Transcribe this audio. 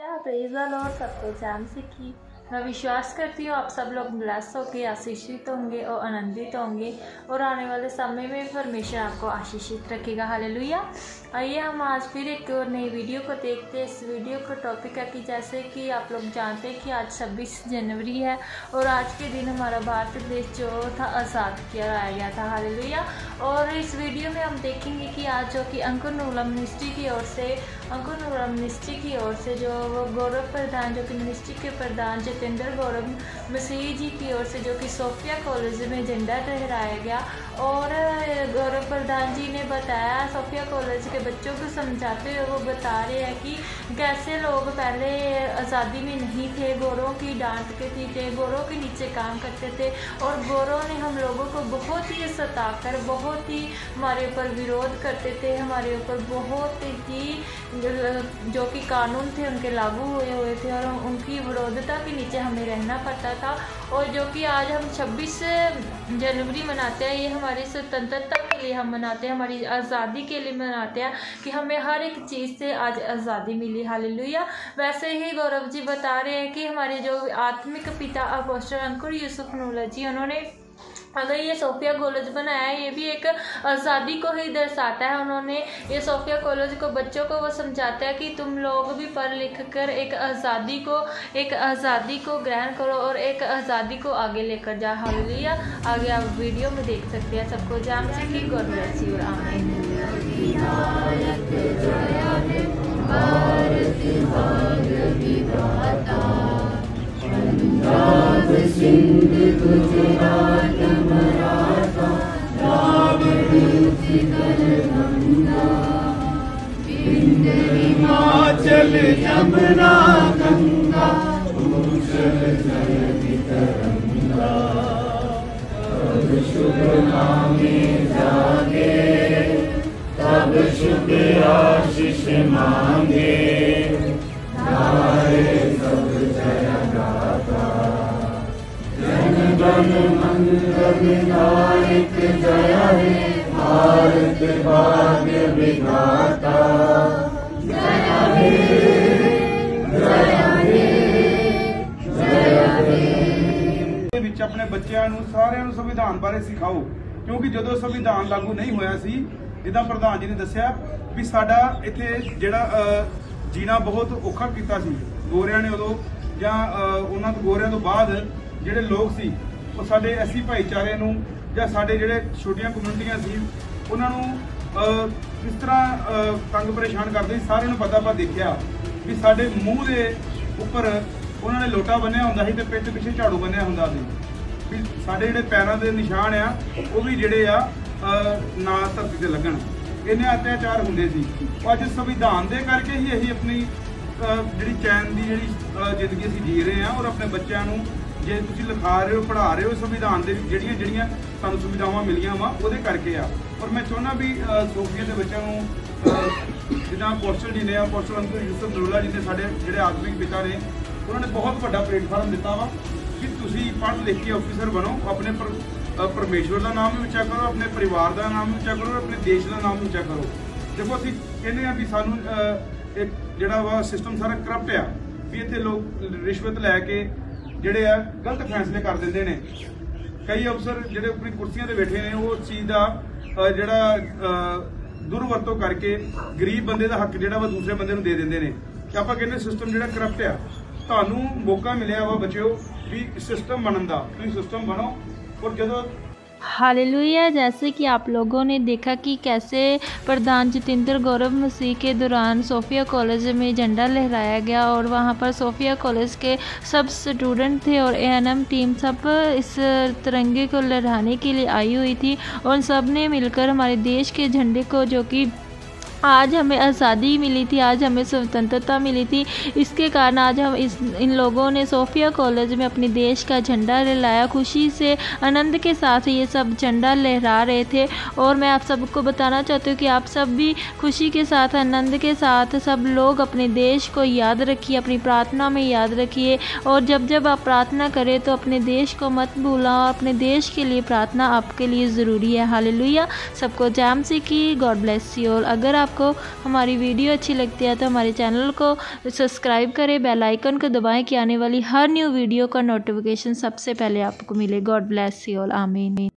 Praise the Lord. सबको जैम से की मैं विश्वास करती हूँ आप सब लोग ब्लेस होंगे, आशीषित होंगे और आनंदित होंगे और आने वाले समय में परमेश्वर आपको आशीषित रखेगा। हालेलुया। आइए हम आज फिर एक और नई वीडियो को देखते हैं। इस वीडियो का टॉपिक है कि जैसे कि आप लोग जानते हैं कि आज 26 जनवरी है और आज के दिन हमारा भारत देश जो था आज़ाद किया गया था। हालेलुया। और इस वीडियो में हम देखेंगे कि आज जो कि अंकुर नूलम मिनिस्ट्री की ओर से जो गौरव प्रधान जो कि मिनिस्ट्री के प्रधान जितेंद्र गौरव मसीह जी की ओर से जो कि सोफिया कॉलेज में झंडा लहराया गया। और गौरव प्रधान जी ने बताया, सोफिया कॉलेज के बच्चों को समझाते हुए वो बता रहे हैं कि कैसे लोग पहले आज़ादी में नहीं थे, गोरों की डांट के थे, गोरों के नीचे काम करते थे और गोरों ने हम लोगों को बहुत ही सताकर बहुत ही हमारे ऊपर विरोध करते थे, हमारे ऊपर बहुत ही जो कि कानून थे उनके लागू हुए थे और उनकी विरोधता के नीचे हमें रहना पड़ता था। और जो कि आज हम 26 जनवरी मनाते हैं, ये हमारी स्वतंत्रता के लिए हम मनाते हैं, हमारी आज़ादी के लिए मनाते हैं कि हमें हर एक चीज़ से आज आज़ादी मिली। हालेलुया। वैसे ही गौरव जी बता रहे हैं कि हमारे जो आत्मिक पिता अपोस्टल अंकुर यूसुफ नूला जी, उन्होंने अगर ये सोफिया कॉलेज बनाया है, ये भी एक आज़ादी को ही दर्शाता है। उन्होंने ये सोफिया कॉलेज को बच्चों को वो समझाता है कि तुम लोग भी पढ़ लिख कर एक आज़ादी को ग्रहण करो और एक आज़ादी को आगे लेकर जाओ। हालेलुया। आगे आप वीडियो में देख सकते हैं। सबको जान से कि गॉड ब्लेस यू। आमीन। पंजाब सिंध गुजरात मराठा द्राविड़ उत्कल गंगा विंध्य हिमाचल यमुना गंगा उच्छल जयति तरंगा। तब शुभ नामे जागे, तब शुभ आशीष मांगे, गाए सब जय गाथा। जन गण मंगल विनायक जय हे, भारत भाग्य विधाता। जय हे, जय हे, जय हे। ਵਿੱਚ ਆਪਣੇ ਬੱਚਿਆਂ ਨੂੰ ਸਾਰਿਆਂ ਨੂੰ ਸੰਵਿਧਾਨ ਬਾਰੇ ਸਿਖਾਓ, ਕਿਉਂਕਿ ਜਦੋਂ ਸੰਵਿਧਾਨ ਲਾਗੂ ਨਹੀਂ ਹੋਇਆ ਸੀ, ਜਿੱਦਾਂ ਪ੍ਰਧਾਨ ਜੀ ਨੇ ਦੱਸਿਆ ਵੀ ਸਾਡਾ ਇੱਥੇ ਜਿਹੜਾ जीना बहुत औखा किया गोरिया ने उदों या उन्होंने गोरिया तो बाद जोड़े लोग सी वो साडे एससी भाईचारे नूं या साडे जिहड़े छोटियां कम्यूनिटियां सी उन्होंने किस तरह तंग परेशान करते सारे नूं पता पर देखा भी साडे मूँह के उपर उन्होंने लोटा बन्निया हुंदा सी ते पिठ पिछे झाड़ू बन्निया हुंदा सी भी साडे जिहड़े पैरों के निशान आ वो भी जिहड़े आ ना धरती ते लगन। इन्ने अत्याचार होंदे सी। अज संविधान दे करके ही असीं अपनी जिहड़ी चैन की जिहड़ी जिंदगी असीं जी रहे हैं और अपने बच्चों नूं जे तुसीं लिखा रहे हो पढ़ा रहे हो संविधान दे जिहड़ियां जिहड़ियां सानूं सुविधावां मिलियां वा उहदे करके आ। और मैं चाहुंदा भी सोफिया के बच्चों नूं जिद्दां अपोस्टल जी ने अपोस्टल अंकुर यूसुफ नूला जी ने साडे जिहड़े आत्मिक पिता ने उन्होंने बहुत वड्डा प्लेटफार्म दिता वा कि तुसीं पढ़ लिख के ऑफिसर बनो, अपने परमेश्वर का नाम भी उच्चा करो, अपने परिवार का नाम भी उच्चा करो, अपने देश का नाम भी उच्चा करो। देखो असीं कहने हैं भी सानूं एक जिहड़ा वा सिस्टम सारा करप्ट आ भी इत्थे लोग रिश्वत लैके जिहड़े आ गलत फैसले कर दिंदे ने। कई अफसर जिहड़े अपनी कुर्सियां ते बैठे ने वो चीज़ का जिहड़ा दुरवरतों करके गरीब बंदे का हक जिहड़ा वा दूसरे बंदे नूं दे दिंदे ने। ते आपां कहने सिस्टम जिहड़ा करप्ट आ। तुहानूं मौका मिलिया वा बच्चों भी सिस्टम बनन दा, तुसीं सिस्टम बनो। और जदों हालेलुया। जैसे कि आप लोगों ने देखा कि कैसे प्रधान जितेंद्र गौरव मसीह के दौरान सोफिया कॉलेज में झंडा लहराया गया और वहाँ पर सोफिया कॉलेज के सब स्टूडेंट थे और एएनएम टीम सब इस तिरंगे को लहराने के लिए आई हुई थी और सब ने मिलकर हमारे देश के झंडे को, जो कि आज हमें आज़ादी मिली थी, आज हमें स्वतंत्रता मिली थी, इसके कारण आज हम इन लोगों ने सोफिया कॉलेज में अपने देश का झंडा लहराया। खुशी से आनंद के साथ ये सब झंडा लहरा रहे थे और मैं आप सबको बताना चाहती हूँ कि आप सब भी खुशी के साथ आनंद के साथ सब लोग अपने देश को याद रखिए, अपनी प्रार्थना में याद रखिए और जब जब आप प्रार्थना करें तो अपने देश को मत भूलना और अपने देश के लिए प्रार्थना आपके लिए ज़रूरी है। हालेलुया। सबको जैम से की गॉड ब्लेस यू ऑल। अगर आपको हमारी वीडियो अच्छी लगती है तो हमारे चैनल को सब्सक्राइब करें, बेल आइकन को दबाएं कि आने वाली हर न्यू वीडियो का नोटिफिकेशन सबसे पहले आपको मिले। गॉड ब्लेस यू ऑल, आमीन।